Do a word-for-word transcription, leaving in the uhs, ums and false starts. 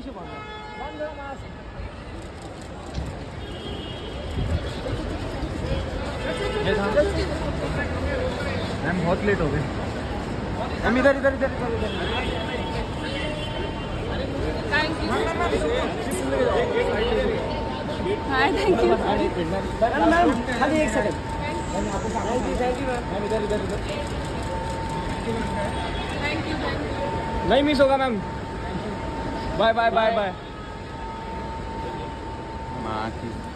पीछे मैम बहुत लेट हो गए मैम। इधर इधर इधर thank you. Hi thank you ma'am. खाली एक सेकंड। Thank you ma'am. इधर इधर इधर थैंक यू। नहीं मिस होगा ma'am. Bye bye bye bye.